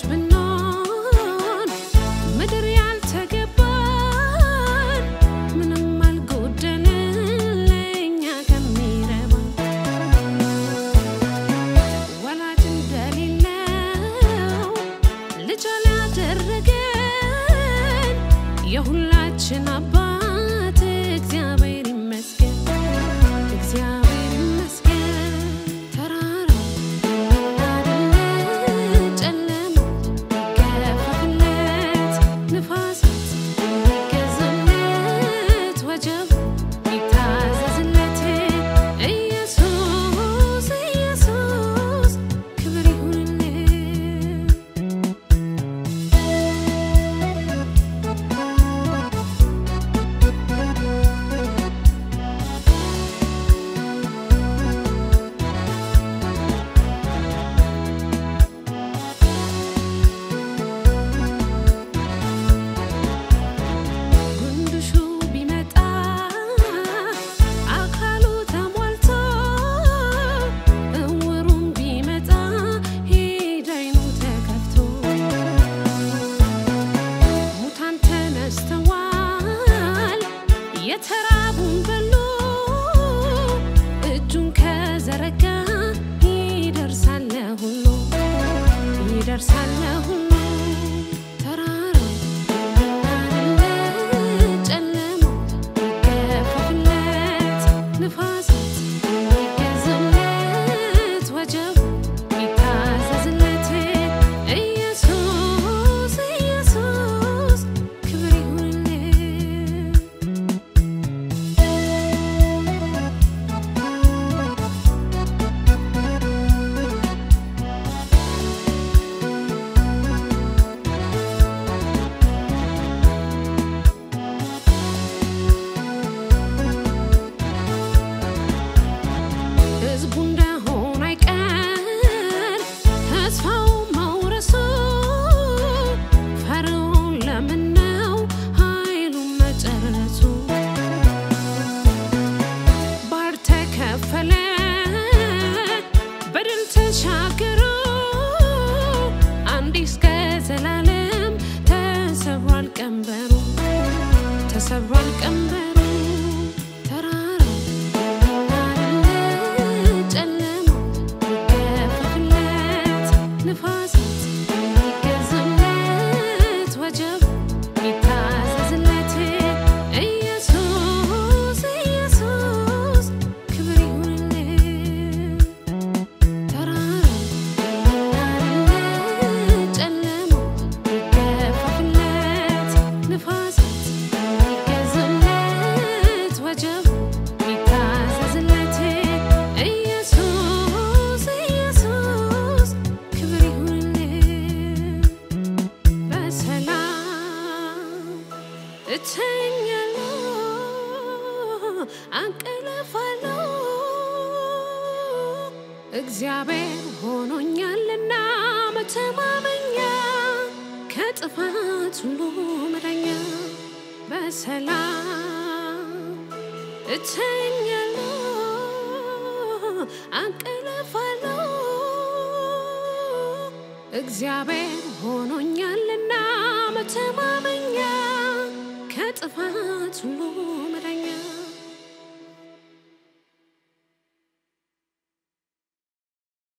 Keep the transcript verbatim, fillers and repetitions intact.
ብንሆን ምድር ያልተገባን ምንም አልጎደለን ለኛ ከሚረባ ወላጅ እንደሌለው ልጅ ያደረገን የሁላችን አባት እግዚአብሔር ይመስገን እግዚአብሔር ይመስገን ተራራው ጨለማ ገፈፈለት ንፋሳት ይገዛለት ወጀብ ይታዘዝለት ኢየሱስ ኢየሱስ ክብር ይሁንልህ ጉንድሹ ቢመጣ አካሉ ተሟልቶ እውሩም ቢመጣ ሄዳይኑ ተከፍቶ ሙታን ተነስተዋል የተራቡን በሉ እጁን ከዘረጋ ይደርሳል ለሁሉ ይደርሳል ለሁሉ ተራራው ጨለማው ይገፈፈለት ንፋሳት ይገዛለት ወጀብ ይታዘዝለት ኢየሱስ ኢየሱስ ክብር ይሁንልህ ህዝቡ እንደሆነ አይቀር ተስፋው መውረሱ ፈርዖን ለምነው ኃይሉን መጨረሱ ባህር ተከፈለ በድል ተሻገሩ አንድ እስከ ዘላለም ተሰብሯል ቀንበሩ ተሰብሯል ቀንበሩ ተራራው ጨለማው ይገፈፈለት ንፋሳት ይገዛለት ወጀብ ይታዘዝለት ኢየሱስ ኢየሱስ ክብር ይሁንልህ ተራራው ጨለማው ይገፈፈለት ንፋሳት ይገዛለት ወጀብ ይታዘዝለት ኢየሱስ ኢየሱስ ክብር ይሁንልህ በሰላም እተኛለሁ አንቀላፋለሁ እግዚአብሔር ሆኖኛልና መተማመኛ ከጥፋት ሁሉ መዳኛ በሰላም እተኛለሁ አንቀላፋለሁ እግዚአብሔር ሆኖኛልና መተማመኛ ከጥፋት ሁሉ